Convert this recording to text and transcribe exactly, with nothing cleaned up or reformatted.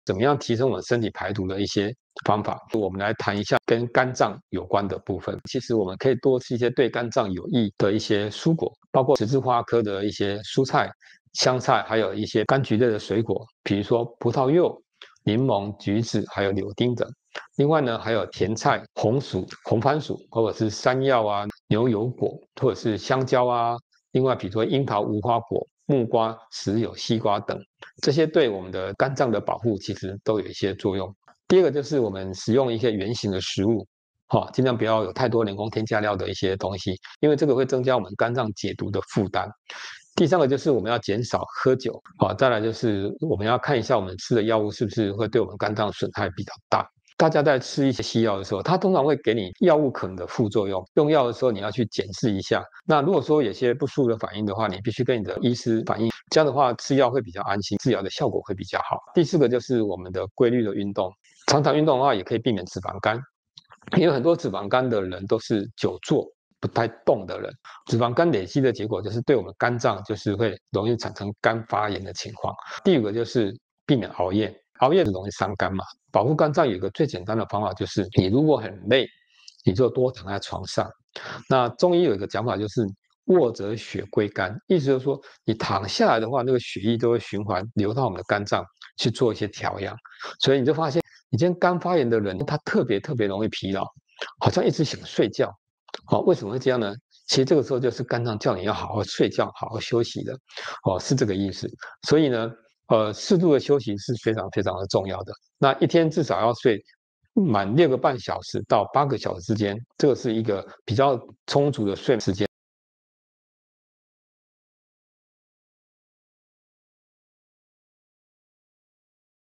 怎么样提升我们身体排毒的一些方法。我们来谈一下跟肝脏有关的部分。其实我们可以多吃一些对肝脏有益的一些蔬果，包括十字花科的一些蔬菜、香菜，还有一些柑橘类的水果，比如说葡萄柚、柠檬、橘子，还有柳丁等。另外呢，还有甜菜、红薯、红番薯，或者是山药啊、牛油果，或者是香蕉啊。另外，比如说樱桃、无花果、木瓜、石榴、西瓜等，这些对我们的肝脏的保护其实都有一些作用。第二个就是我们使用一些原形的食物，好、哦，尽量不要有太多人工添加料的一些东西，因为这个会增加我们肝脏解毒的负担。第三个就是我们要减少喝酒，好、哦，再来就是我们要看一下我们吃的药物是不是会对我们肝脏损害比较大。大家在吃一些西药的时候，它通常会给你药物可能的副作用。用药的时候，你要去检视一下。那如果说有些不舒服的反应的话，你必须跟你的医师反映。这样的话，吃药会比较安心，治疗的效果会比较好。第四个就是我们的规律的运动，常常运动的话，也可以避免脂肪肝。因为很多脂肪肝的人都是久坐不太动的人，脂肪肝累积的结果就是对我们肝脏就是会容易产生肝发炎的情况。第五个就是避免熬夜，熬夜容易伤肝嘛。保护肝脏有一个最简单的方法，就是你如果很累，你就多躺在床上。那中医有一个讲法，就是卧则血归肝，意思就是说，你躺下来的话，那个血液都会循环流到我们的肝脏去做一些调养。所以你就发现，你今天肝发炎的人，他特别特别容易疲劳，好像一直想睡觉。好、哦，为什么会这样呢？其实这个时候就是肝脏叫你要好好睡觉、好好休息的，哦，是这个意思。所以呢，呃，适度的休息是非常非常的重要的。那一天至少要睡满六个半小时到八个小时之间，这个是一个比较充足的睡眠时间。